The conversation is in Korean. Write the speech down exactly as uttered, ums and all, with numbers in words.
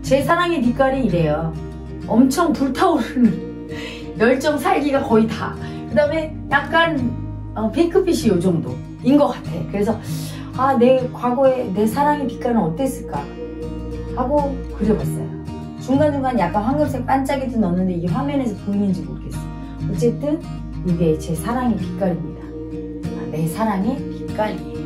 제 사랑의 빛깔이 이래요. 엄청 불타오르는 열정 살기가 거의 다. 그 다음에 약간 어, 핑크빛이 요 정도인 것 같아. 그래서 아, 내 과거에 내 사랑의 빛깔은 어땠을까 하고 그려봤어요. 중간중간 약간 황금색 반짝이도 넣었는데 이게 화면에서 보이는지 모르겠어. 어쨌든 이게 제 사랑의 빛깔입니다. 아, 내 사랑의 빛깔이에요.